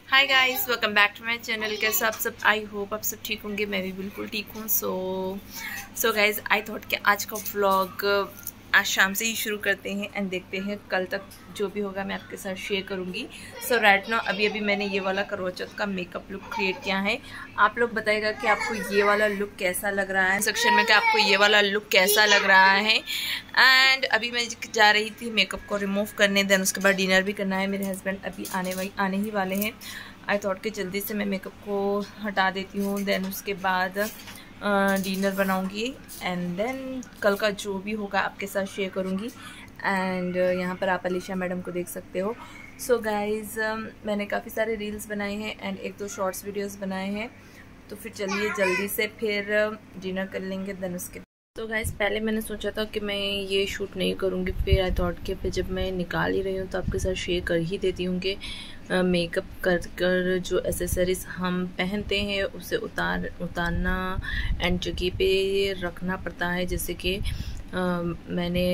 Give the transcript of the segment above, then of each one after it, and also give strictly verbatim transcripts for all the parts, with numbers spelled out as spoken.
Hi guys, welcome back to my channel. कैसे आप सब? आई होप आप सब ठीक होंगे। मैं भी बिल्कुल ठीक हूँ। सो सो गाइस, आई थॉट कि आज का व्लॉग आज शाम से ही शुरू करते हैं एंड देखते हैं कल तक जो भी होगा मैं आपके साथ शेयर करूँगी। सो राइट नाउ अभी अभी मैंने ये वाला करवा चौथ का मेकअप लुक क्रिएट किया है। आप लोग बताइएगा कि आपको ये वाला लुक कैसा लग रहा है सेक्शन में, कि आपको ये वाला लुक कैसा लग रहा है। एंड अभी मैं जा रही थी मेकअप को रिमूव करने, देन उसके बाद डिनर भी करना है। मेरे हस्बैंड अभी आने वाली आने ही वाले हैं। आई थॉट कि जल्दी से मैं मेकअप को हटा देती हूँ, देन उसके बाद डिनर बनाऊँगी एंड देन कल का जो भी होगा आपके साथ शेयर करूँगी। एंड यहाँ पर आप अलीशा मैडम को देख सकते हो। सो so गाइज़, मैंने काफ़ी सारे रील्स बनाए हैं एंड एक दो शॉर्ट्स वीडियोस बनाए हैं। तो फिर चलिए जल्दी से फिर डिनर कर लेंगे, देन उसके तो गाइस पहले मैंने सोचा था कि मैं ये शूट नहीं करूँगी, फिर आई थॉट कि फिर जब मैं निकाल ही रही हूँ तो आपके साथ शेयर कर ही देती हूँ कि मेकअप कर कर जो एसेसरीज हम पहनते हैं उसे उतार उतारना एंड जगह पे रखना पड़ता है। जैसे कि मैंने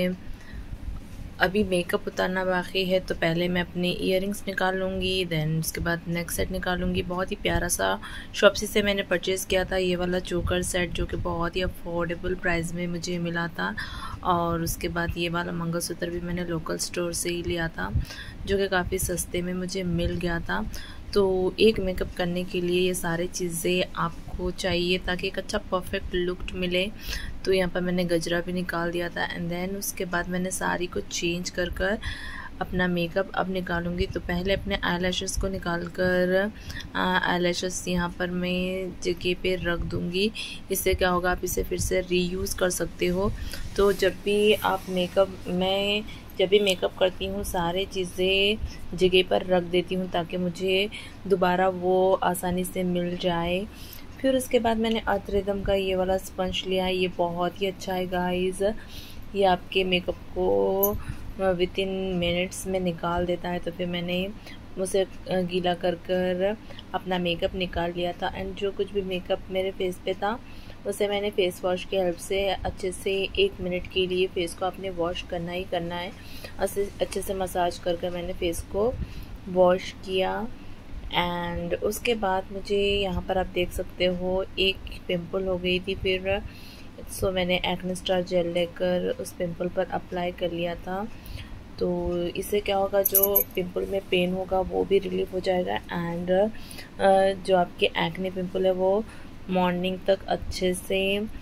अभी मेकअप उतारना बाकी है, तो पहले मैं अपने इयररिंग्स निकाल लूँगी, देन उसके बाद नेक सेट निकाल लूँगी। बहुत ही प्यारा सा शॉप्सी से मैंने परचेज़ किया था ये वाला चोकर सेट, जो कि बहुत ही अफोर्डेबल प्राइस में मुझे मिला था। और उसके बाद ये वाला मंगलसूत्र भी मैंने लोकल स्टोर से ही लिया था, जो कि काफ़ी सस्ते में मुझे मिल गया था। तो एक मेकअप करने के लिए ये सारी चीज़ें आपको चाहिए ताकि एक अच्छा परफेक्ट लुक मिले। तो यहाँ पर मैंने गजरा भी निकाल दिया था एंड देन उसके बाद मैंने साड़ी को चेंज कर कर अपना मेकअप अब निकालूंगी। तो पहले अपने आईलैशेस को निकाल कर आईलैशेस यहाँ पर मैं जगह पे रख दूँगी। इससे क्या होगा, आप इसे फिर से रीयूज़ कर सकते हो। तो जब भी आप मेकअप मैं जब भी मेकअप करती हूँ सारे चीज़ें जगह पर रख देती हूँ ताकि मुझे दोबारा वो आसानी से मिल जाए। फिर उसके बाद मैंने अर्थ रिदम का ये वाला स्पंज लिया है। ये बहुत ही अच्छा है गाइज़, ये आपके मेकअप को विद इन मिनट्स में निकाल देता है। तो फिर मैंने उसे गीला कर कर अपना मेकअप निकाल लिया था एंड जो कुछ भी मेकअप मेरे फेस पे था उसे मैंने फेस वॉश की हेल्प से अच्छे से एक मिनट के लिए फेस को आपने वॉश करना ही करना है। अच्छे से मसाज कर कर मैंने फेस को वॉश किया एंड उसके बाद मुझे यहाँ पर आप देख सकते हो एक पिंपल हो गई थी। फिर सो मैंने एक्ने स्टार जेल लेकर उस पिंपल पर अप्लाई कर लिया था। तो इससे क्या होगा, जो पिंपल में पेन होगा वो भी रिलीफ हो जाएगा एंड जो आपके एक्ने पिंपल है वो मॉर्निंग तक अच्छे से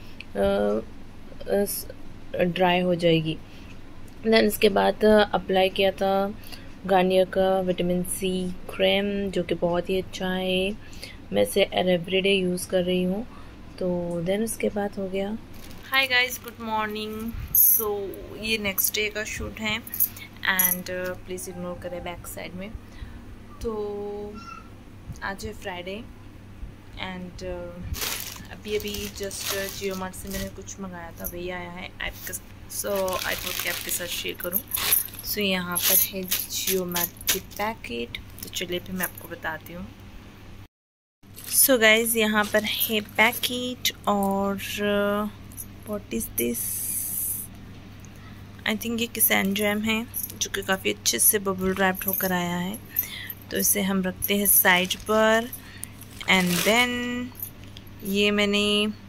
ड्राई हो जाएगी। देन इसके बाद अप्लाई किया था गार्नियर का विटामिन सी क्रीम, जो कि बहुत ही अच्छा है। मैं इसे एवरीडे यूज़ कर रही हूँ। तो देन उसके बाद हो गया। Hi guys, good morning. So ये नेक्स्ट डे का शूट है एंड प्लीज़ इग्नोर करें बैक साइड में। तो आज है फ्राइडे एंड uh, अभी अभी जस्ट जियो मार्ट से मैंने कुछ मंगाया था, वही आया है आपके। सो आई थॉट कि आपके साथ शेयर करूं। सो so, यहाँ पर है जियो मार्ट की पैकेट, तो चलिए फिर मैं आपको बताती हूँ। सो गाइज, यहाँ पर है पैकेट और what is this, I think ये किसान जैम है, जो कि काफ़ी अच्छे से बबल रैप्ड होकर आया है। तो इसे हम रखते हैं साइड पर एंड देन ये मैंने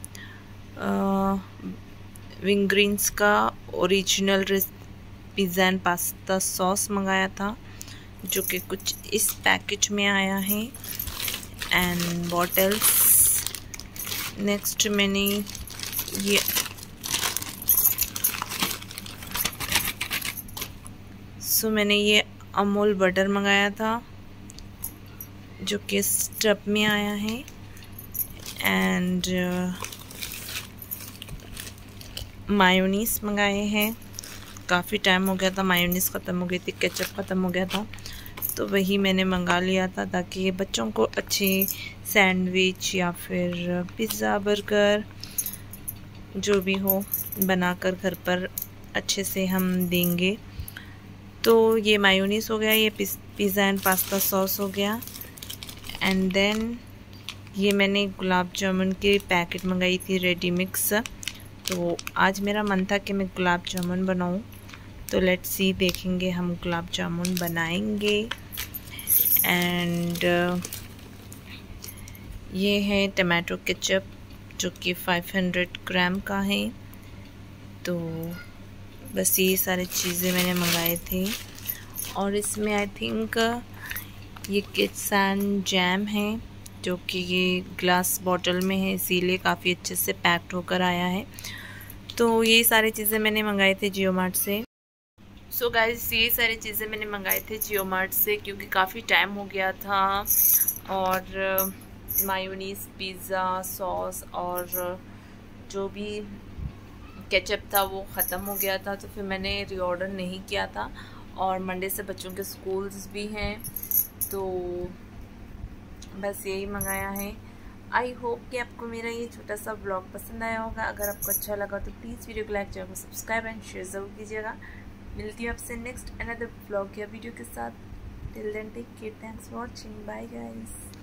विंग्रीन्स का original pizza and pasta sauce मंगाया था, जो कि कुछ इस पैकेज में आया है एंड बॉटल्स। नेक्स्ट मैंने ये सो so, मैंने ये अमूल बटर मंगाया था, जो कि इस टब में आया है एंड मायोनीस मंगाए हैं। काफ़ी टाइम हो गया था, मायोनीस ख़त्म हो गई थी, केचप ख़त्म हो गया था, तो वही मैंने मंगा लिया था ताकि बच्चों को अच्छे सैंडविच या फिर पिज़्ज़ा बर्गर जो भी हो बनाकर घर पर अच्छे से हम देंगे। तो ये मायोनीस हो गया, ये पिज़्ज़ा एंड पास्ता सॉस हो गया एंड देन ये मैंने गुलाब जामुन की पैकेट मंगाई थी रेडी मिक्स। तो आज मेरा मन था कि मैं गुलाब जामुन बनाऊं, तो लेट्स सी, देखेंगे हम गुलाब जामुन बनाएंगे एंड ये है टमाटो केचप जो कि पाँच सौ ग्राम का है। तो बस ये सारी चीज़ें मैंने मंगाए थे। और इसमें आई थिंक ये किटसन जैम है जो कि ये ग्लास बॉटल में है, इसीलिए काफ़ी अच्छे से पैक्ड होकर आया है। तो ये सारी चीज़ें मैंने मंगाए थे जियो मार्ट से। सो so गाइस, ये सारी चीज़ें मैंने मंगाए थे जियो मार्ट से क्योंकि काफ़ी टाइम हो गया था और मायोनीज़, पिज़्ज़ा सॉस और जो भी केचप था वो ख़त्म हो गया था। तो फिर मैंने रीऑर्डर नहीं किया था। और मंडे से बच्चों के स्कूल्स भी हैं तो बस यही मंगाया है। आई होप कि आपको मेरा ये छोटा सा ब्लॉग पसंद आया होगा। अगर आपको अच्छा लगा तो प्लीज़ वीडियो को लाइक, चैनल को सब्सक्राइब एंड शेयर ज़रूर कीजिएगा। मिलती हूँ आपसे नेक्स्ट अनदर ब्लॉग या वीडियो के साथ। Till then take care, thanks for watching, bye guys.